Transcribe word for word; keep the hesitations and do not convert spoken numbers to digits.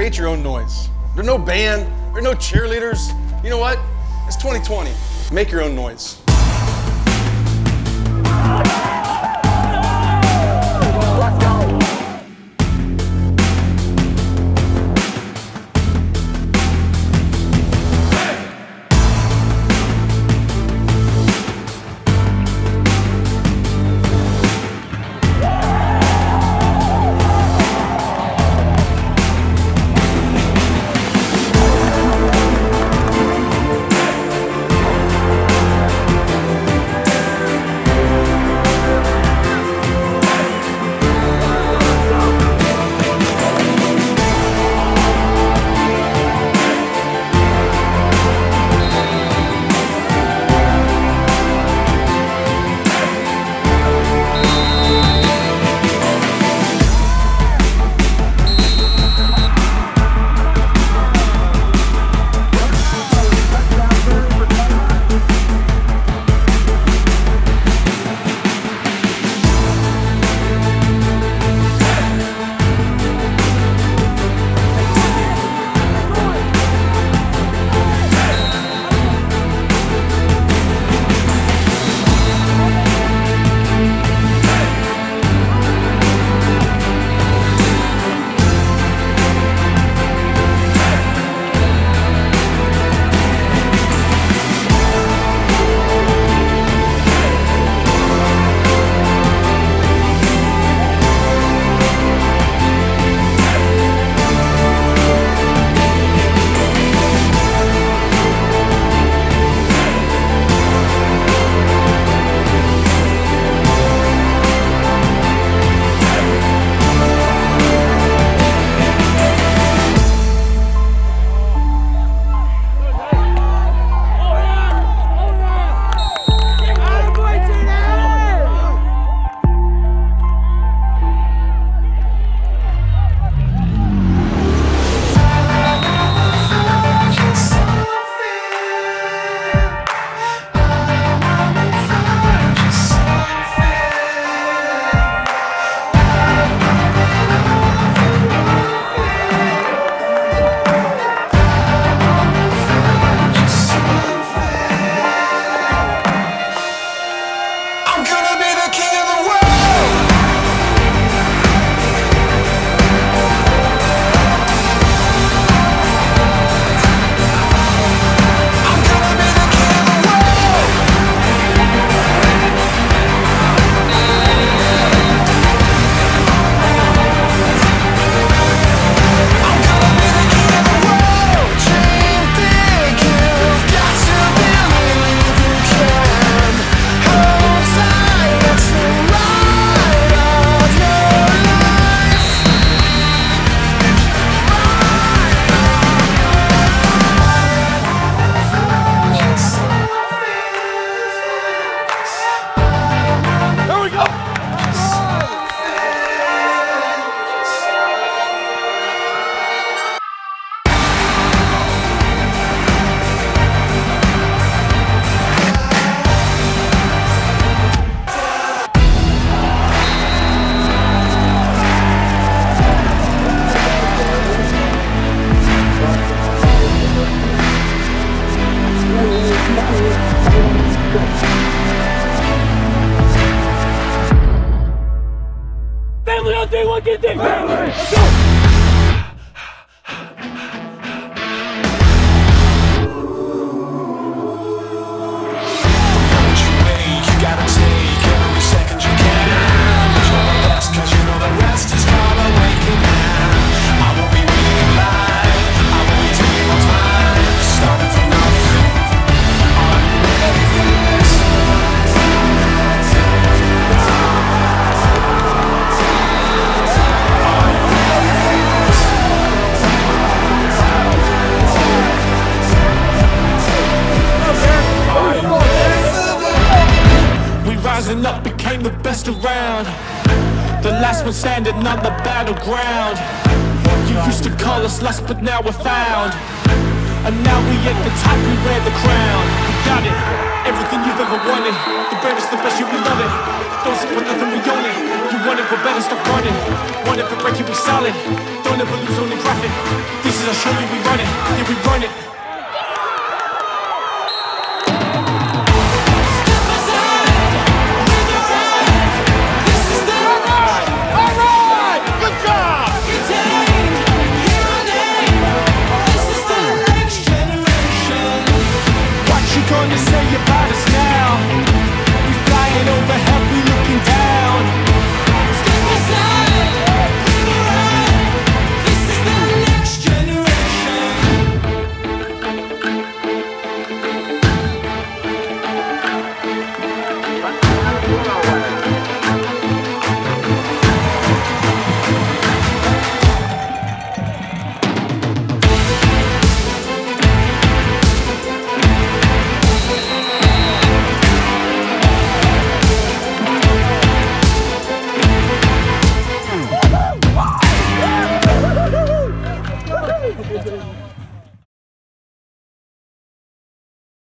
create your own noise. There's no band, there's no cheerleaders. You know what? It's twenty twenty. Make your own noise. Family on day one, get day. Family! Let's go! Rising up became the best around. The last one standing on the battleground. You used to call us lost, but now we're found. And now we at the top, we wear the crown. We got it, everything you've ever wanted. The bravest, the best, you will love it. Don't sit for nothing, we own it. You want it, but better stop running. Want it for breaking, we solid. Don't ever lose, only profit. This is our show, we run it, yeah, we run it.